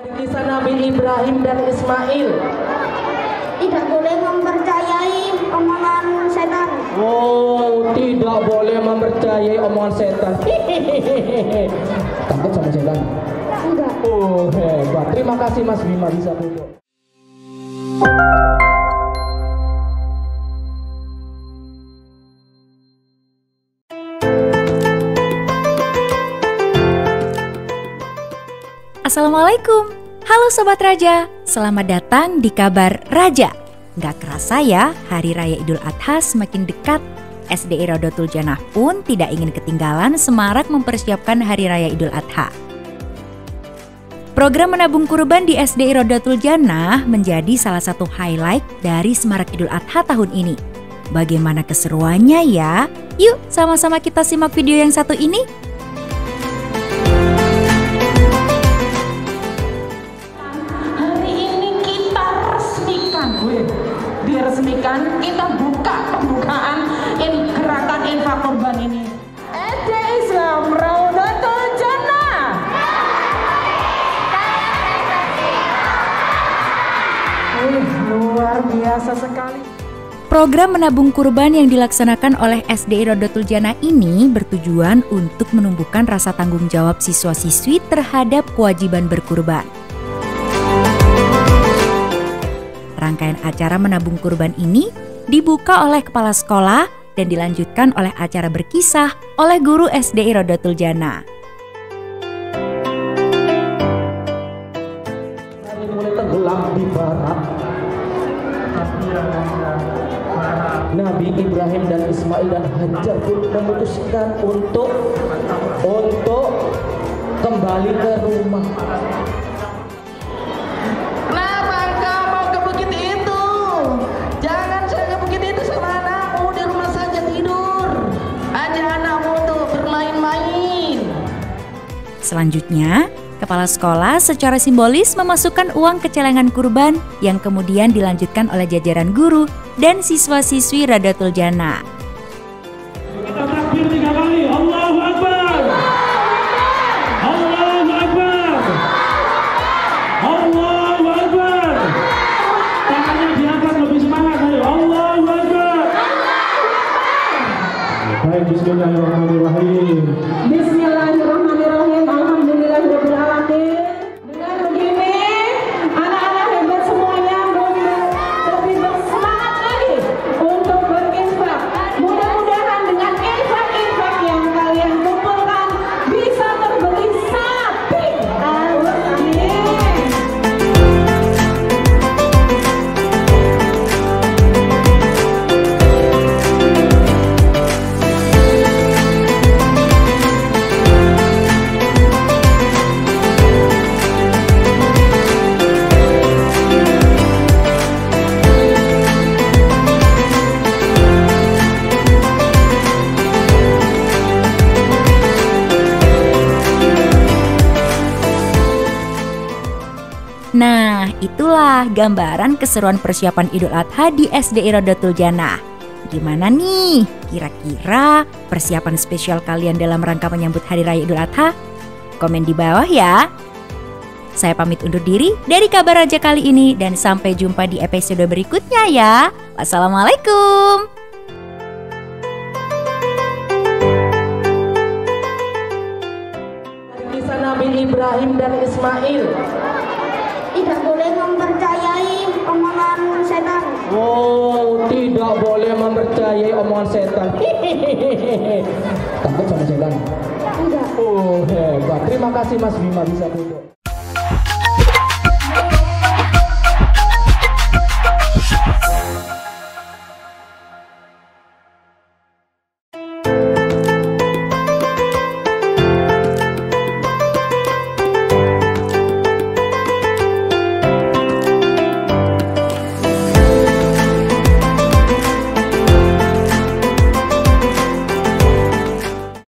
Kisah Nabi Ibrahim dan Ismail. Tidak boleh mempercayai omongan setan. Oh, tidak boleh mempercayai omongan setan. Takut sama setan? Enggak. Oh, hebat. Terima kasih Mas Bima, bisa duduk. Assalamualaikum, halo Sobat Raja, selamat datang di Kabar Raja. Gak kerasa ya, Hari Raya Idul Adha semakin dekat. SDI Rodotul Jannah pun tidak ingin ketinggalan semarak mempersiapkan Hari Raya Idul Adha. Program menabung kurban di SDI Rodotul Jannah menjadi salah satu highlight dari Semarak Idul Adha tahun ini. Bagaimana keseruannya ya? Yuk sama-sama kita simak video yang satu ini. Diresmikan, kita buka pembukaan ini gerakan infak kurban ini. SD Islam Rodotul Jannah. Luar biasa sekali. Program menabung kurban yang dilaksanakan oleh SDI Rodotul Jannah ini bertujuan untuk menumbuhkan rasa tanggung jawab siswa-siswi terhadap kewajiban berkurban. Rangkaian acara menabung kurban ini dibuka oleh kepala sekolah dan dilanjutkan oleh acara berkisah oleh guru SDI Rodotul Jannah. Hari mulai tenggelam di barat. Nabi Ibrahim dan Ismail dan Hajar pun memutuskan untuk kembali ke rumah. Selanjutnya, kepala sekolah secara simbolis memasukkan uang ke celengan kurban yang kemudian dilanjutkan oleh jajaran guru dan siswa-siswi Rodotul Jannah. Kita takbir 3 kali, Allahu Akbar, Allahu Akbar, Allahu Akbar. Tangannya diangkat lebih semangat, ayo, Allahu Akbar. Baik, bismillahirrahmanirrahim. Bismillahirrahmanirrahim. Alhamdulillahirabbil alamin. Dengan begini, anak-anak hebat semuanya lebih bersemangat lagi untuk berinfak. Mudah-mudahan dengan infak-infak yang kalian kumpulkan bisa terbeli sapi. Amin. Nah, itulah gambaran keseruan persiapan Idul Adha di SDI Rodotul Jannah. Gimana nih? Kira-kira persiapan spesial kalian dalam rangka menyambut Hari Raya Idul Adha? Komen di bawah ya. Saya pamit undur diri dari Kabar Raja kali ini dan sampai jumpa di episode berikutnya ya. Wassalamualaikum. Kisah Nabi Ibrahim dan Ismail. Tidak boleh mempercayai omongan setan. Oh, tidak boleh mempercayai omongan setan. Takut sama setan? Enggak. Oh, hebat. Terima kasih Mas Bima, bisa duduk.